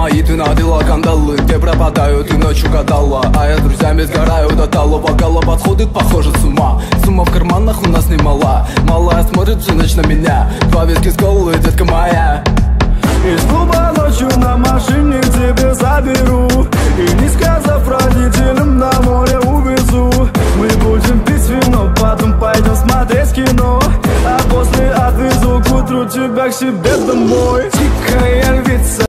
мои ты надела кандалы. Где пропадаю, ты ночью гадала, а я с друзьями сгораю до талого. Гала подходит, похоже, с ума. Сумма в карманах у нас немала. Малая смотрит всю ночь на меня. Два виски с колы, детка моя. Из клуба ночью на машине к тебе заберу, и не сказав родителям, на море увезу. Мы будем пить вино, потом пойдем смотреть кино, а после отвезу к утру тебя к себе домой.